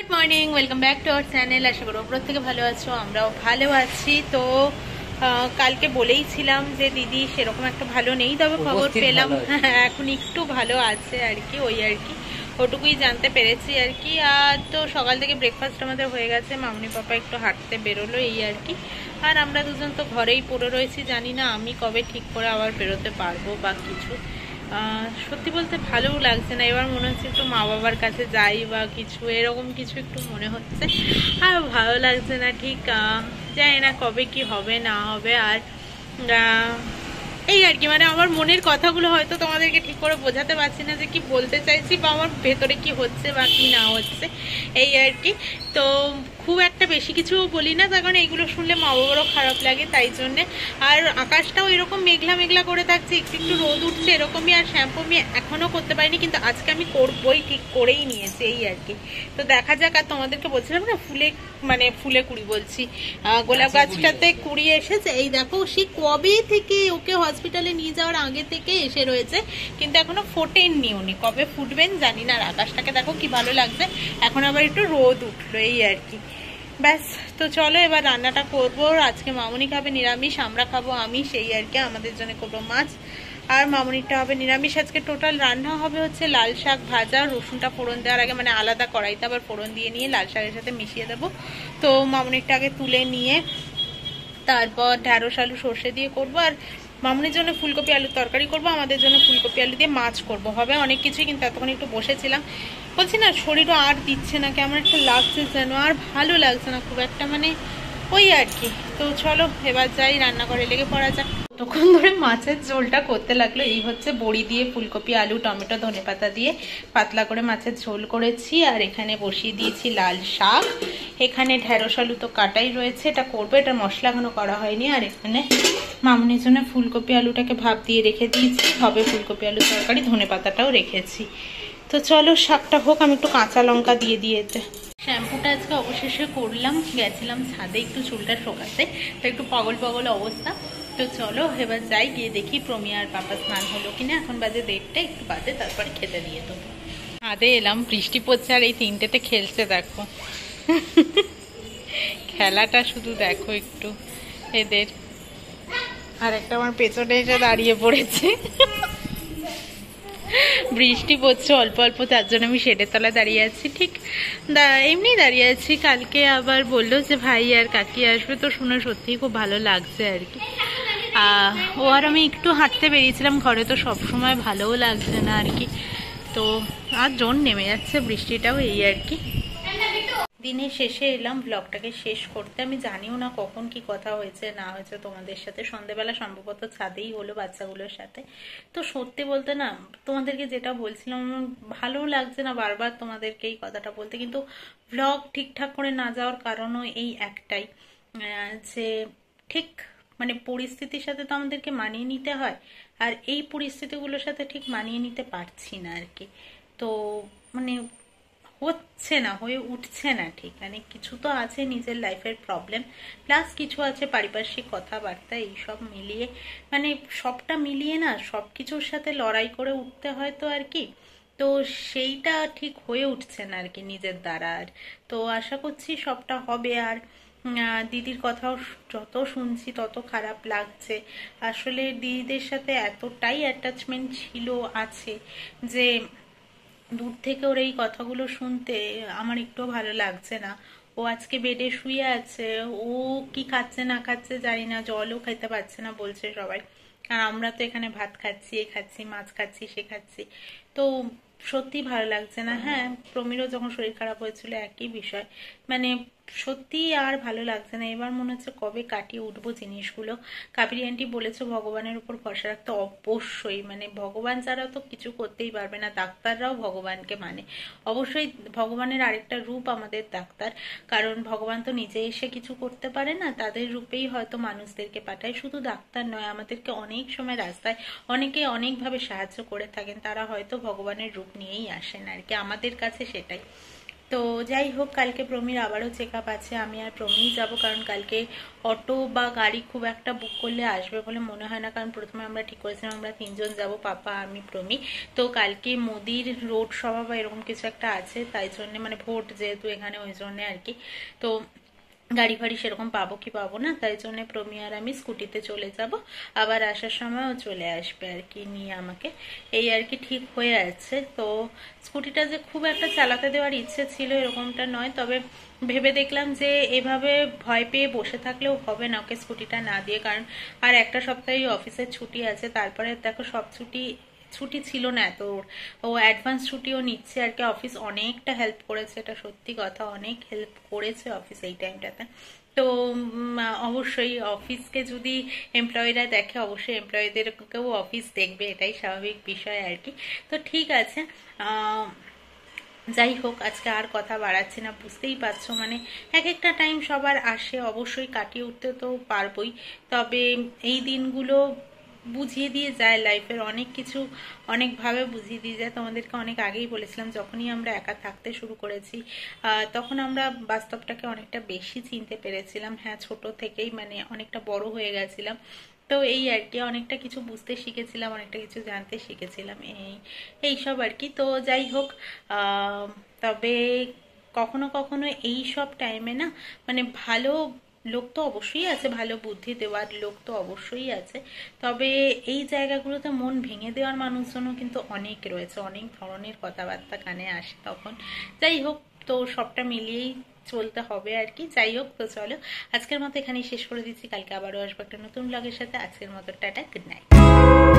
Good morning, welcome back to our channel. আশা করি প্রত্যেকে ভালো আছো, আমরাও ভালো আছি। তো কালকে বলেইছিলাম যে দিদি সেরকম একটা ভালো নেই, তবে খবর পেলাম এখন একটু ভালো আছে আর কি, ওই আর কি ওটুকুই জানতে পেরেছি আর কি। আর তো সকাল থেকে ব্রেকফাস্ট আমাদের হয়ে গেছে, মামনি পাপা একটু হাঁটতে বেরোলো এই আর কি। আর আমরা দুজন তো ঘরেই পড়ে রয়েছি, জানি না আমি কবে ঠিক করে আবার বেরোতে পারবো বা কিছু। সত্যি বলতে ভালোও লাগছে না, এবার মনে হচ্ছে একটু মা বাবার কাছে যাই বা কিছু এরকম কিছু একটু মনে হচ্ছে। আর ভালো লাগছে না ঠিক, জানি না কবে কি হবে না হবে। আর এই আর কি, মানে আমার মনের কথাগুলো হয়তো তোমাদেরকে ঠিক করে বোঝাতে পারছি না যে কি বলতে চাইছি বা আমার ভেতরে কি হচ্ছে বা কি না হচ্ছে, এই আর কি। তো খুব একটা বেশি কিছু বলি না, তার কারণ এইগুলো শুনলে মা বাবারও খারাপ লাগে, তাই জন্যে। আর আকাশটাও এরকম মেঘলা মেঘলা করে থাকছে, একটু একটু রোদ উঠছে এরকমই। আর শ্যাম্পু আমি এখনও করতে পারিনি, কিন্তু আজকে আমি করবই, ঠিক করেই নিয়েছি এই আর কি। তো দেখা যাক। আর তোমাদেরকে বলছিলাম না ফুলে, মানে ফুলে কুড়ি বলছি, গোলাপ গাছটাতে কুড়ি এসেছে। এই দেখো, সে কবে থেকে ওকে হসপিটালে নিয়ে যাওয়ার আগে থেকে এসে রয়েছে, কিন্তু এখনো ফোটেননি উনি, কবে ফুটবেন জানি না। আর আকাশটাকে দেখো কি ভালো লাগছে, এখন আবার একটু রোদ উঠলো এই আর কি। ব্যাস, তো চলো এবার রান্নাটা করবো। আজকে মামুনি খাবে নিরামিষ, আমরা খাবো আমিষ এই আর কি। আমাদের জন্য করবো মাছ, আর মামুনিটা হবে নিরামিষ। আজকে টোটাল রান্না হবে হচ্ছে লাল শাক ভাজা, রসুনটা ফোড়ন দেওয়ার আগে মানে আলাদা কড়াইতে আবার ফোড়ন দিয়ে নিয়ে লাল শাকের সাথে মিশিয়ে দেবো। তো মামুনিটা আগে তুলে নিয়ে তারপর ঢ্যাঁড়স আলু সর্ষে দিয়ে করবো। আর মামুনির জন্য ফুলকপি আলুর তরকারি করবো, আমাদের জন্য ফুলকপি আলু দিয়ে মাছ করবো। হবে অনেক কিছুই, কিন্তু এতক্ষণ একটু বসেছিলাম, বলছি না শরীরও আর দিচ্ছে না, কেমন একটা লাগছে যেন, আর ভালো লাগছে না খুব একটা, মানে ওই আর কি। তো চলো এবার যাই রান্নাঘরে, লেগে পড়া যাক। তখন ধরে মাছের ঝোলটা করতে লাগলো। এই হচ্ছে বড়ি দিয়ে ফুলকপি আলু টমেটো ধনেপাতা দিয়ে পাতলা করে মাছের ঝোল করেছি। আর এখানে বসিয়ে দিয়েছি লাল শাক, এখানে ঢেঁড়স আলু তো কাটাই রয়েছে, এটা করবো, এটা মশলা এখনো করা হয়নি। আর এখানে মামুনির জন্য ফুলকপি আলুটাকে ভাপ দিয়ে রেখে দিয়েছি, হবে ফুলকপি আলু তরকারি, ধনেপাতাটাও রেখেছি। তো চলো শাকটা হোক, আমি একটু কাঁচা লঙ্কা দিয়ে দিয়েছে। শ্যাম্পুটা আজকে অবশেষে করলাম, গেছিলাম ছাদে একটু চুলটা শোকাতে, তো একটু পাগল পাগল অবস্থা। তো চলো এবার যাই, গিয়ে দেখি প্রমি আর পাপা স্নান হলো কিনা। এখন বাজে 1:30, একটু বাদে তারপরে খেতে দিয়ে দেবো। ছাদে এলাম, বৃষ্টি পড়ছে আর এই তিনটেতে খেলছে দেখো। খেলাটা শুধু দেখো একটু এদের। আর একটা আমার পেছনে এসে দাঁড়িয়ে পড়েছে। বৃষ্টি পড়ছে অল্প অল্প, তার জন্য আমি শেডের তলায় দাঁড়িয়ে আছি, ঠিক এমনি দাঁড়িয়ে আছি। কালকে আবার বললো যে ভাই আর কাকি আসবে, তো শুনে সত্যিই খুব ভালো লাগছে আর কি। ও আর আমি একটু হাঁটতে বেরিয়েছিলাম, ঘরে তো সব সময় ভালোও লাগছে না আর কি। তো আর জোর নেমে যাচ্ছে বৃষ্টিটাও, এই আর কি। দিনের শেষে এলাম ব্লগটাকে শেষ করতে। আমি জানিও না কখন কি কথা হয়েছে না হয়েছে তোমাদের সাথে, সন্ধ্যেবেলা সম্ভবত ছাদেই হলো বাচ্চাগুলোর সাথে। তো সত্যি বলতে না, তোমাদেরকে যেটা বলছিলাম, ভালো লাগছে না বারবার তোমাদেরকে এই কথাটা বলতে, কিন্তু ব্লগ ঠিকঠাক করে না যাওয়ার কারণও এই একটাই, যে ঠিক মানে পরিস্থিতির সাথে তো আমাদেরকে মানিয়ে নিতে হয়, আর এই পরিস্থিতিগুলোর সাথে ঠিক মানিয়ে নিতে পারছি না আর কি। তো মানে হচ্ছে না, হয়ে উঠছে না ঠিক, মানে কিছু তো আছে নিজের লাইফের প্রবলেম, প্লাস কিছু আছে পারিপার্শ্বিক কথাবার্তা, এইসব মিলিয়ে মানে সবটা মিলিয়ে না সব কিছুর সাথে লড়াই করে উঠতে হয় তো আর কি। তো সেইটা ঠিক হয়ে উঠছে না আর কি নিজের দ্বারা। আর তো আশা করছি সবটা হবে। আর দিদির কথাও যত শুনছি তত খারাপ লাগছে। আসলে দিদিদের সাথে এতটাই অ্যাটাচমেন্ট ছিল, আছে, যে দূর থেকে ওর এই কথাগুলো শুনতে আমার একটু ভালো লাগছে না। ও আজকে বেডে শুয়ে আছে, ও কি খাচ্ছে না খাচ্ছে জানি না, জলও খেতে পারছে না বলছে সবাই। আর আমরা তো এখানে ভাত খাচ্ছি, এ খাচ্ছি, মাছ খাচ্ছি, সে খাচ্ছি। তো সত্যি ভালো লাগছে না। হ্যাঁ, প্রমিরও যখন শরীর খারাপ হয়েছিল একই বিষয়, মানে সত্যি আর ভালো লাগছে না। এবার মনে হচ্ছে কবে কাটিয়ে উঠবো জিনিসগুলো। কাবেরী আন্টি বলেছে ভগবানের উপর ভরসা রাখতে, অবশ্যই, মানে ভগবান ছাড়া তো কিছু করতেই পারবে না, ডাক্তাররাও ভগবানকে মানে। অবশ্যই ভগবানের আরেকটা রূপ আমাদের ডাক্তার, কারণ ভগবান তো নিজে এসে কিছু করতে পারে না, তাদের রূপেই হয়তো মানুষদেরকে পাঠায়। শুধু ডাক্তার নয়, আমাদেরকে অনেক সময় রাস্তায় অনেকে অনেকভাবে সাহায্য করে থাকেন, তারা হয়তো ভগবানের রূপ নিয়েই আসেন আর কি, আমাদের কাছে সেটাই। তো যাই হোক, কালকে প্রমির আবারও চেক আপ আছে। আমি আর প্রমিই যাব, কারণ কালকে অটো বা গাড়ি খুব একটা বুক করলে আসবে বলে মনে হয় না, কারণ প্রথমে আমরা ঠিক করেছিলাম আমরা 3 জন যাব, পাপা, আমি, প্রমি। তো কালকে মোদির রোড সভা বা এরকম কিছু একটা আছে, তাই জন্য মানে ভোট যেহেতু এখানে, ওই জন্য আর কি। তো গাড়ি ফাড়ি সেরকম পাবো কি পাবো না, তাই জন্য প্রমি আর আমি স্কুটিতে চলে যাব। আবার আসার সময়ও চলে আসবে আর কি নিয়ে আমাকে, এই আর কি ঠিক হয়ে আছে। তো স্কুটিটা যে খুব একটা চালাতে দেওয়ার ইচ্ছে ছিল এরকমটা নয়, তবে ভেবে দেখলাম যে এভাবে ভয় পেয়ে বসে থাকলেও হবে না ওকে স্কুটিটা না দিয়ে, কারণ আর একটা সপ্তাহে অফিসের ছুটি আছে। তারপরে দেখো সব ছুটি ছিল না এত, ও অ্যাডভান্স ছুটিও নিচ্ছে আর কি। অফিস অনেকটা হেল্প করেছে, এটা সত্যি কথা, অনেক হেল্প করেছে অফিস এই টাইমটাতে। তো অবশ্যই অফিসকে যদি এমপ্লয়িরা দেখে, অবশ্যই এমপ্লয়ীদেরকেও অফিস দেখবে, এটাই স্বাভাবিক বিষয় আর কি। তো ঠিক আছে, যাই হোক, আজকে আর কথা বাড়াচ্ছি না। বুঝতেই পারছো মানে এক একটা টাইম সবার আসে, অবশ্যই কাটিয়ে উঠতে তো পারবোই, তবে এই দিনগুলো বুঝিয়ে দিয়ে যায় লাইফের অনেক কিছু, অনেকভাবে বুঝিয়ে দিয়ে যায়। তোমাদেরকে অনেক আগেই বলেছিলাম, যখনই আমরা একা থাকতে শুরু করেছি তখন আমরা বাস্তবটাকে অনেকটা বেশি চিনতে পেরেছিলাম। হ্যাঁ, ছোট থেকেই মানে অনেকটা বড় হয়ে গেছিলাম। তো এই আর কি, অনেকটা কিছু বুঝতে শিখেছিলাম, অনেকটা কিছু জানতে শিখেছিলাম, এইসব আর কি। তো যাই হোক, তবে কখনো কখনো এই সব টাইমে না মানে ভালো লোক তো অবশ্যই আছে, ভালো বুদ্ধি দেওয়ার লোক তো অবশ্যই আছে, তবে এই জায়গাগুলোতে মন ভেঙে দেওয়ার মানুষজনও কিন্তু অনেক রয়েছে, অনেক ধরনের কথাবার্তা কানে আসে তখন। যাই হোক, তো সবটা মিলিয়েই চলতে হবে আর কি। যাই হোক, তো চলো আজকের মতো এখানেই শেষ করে দিচ্ছি, কালকে আবারও আসবো একটা নতুন ব্লগের সাথে। আজকের মতো টাটা, গুড নাইট।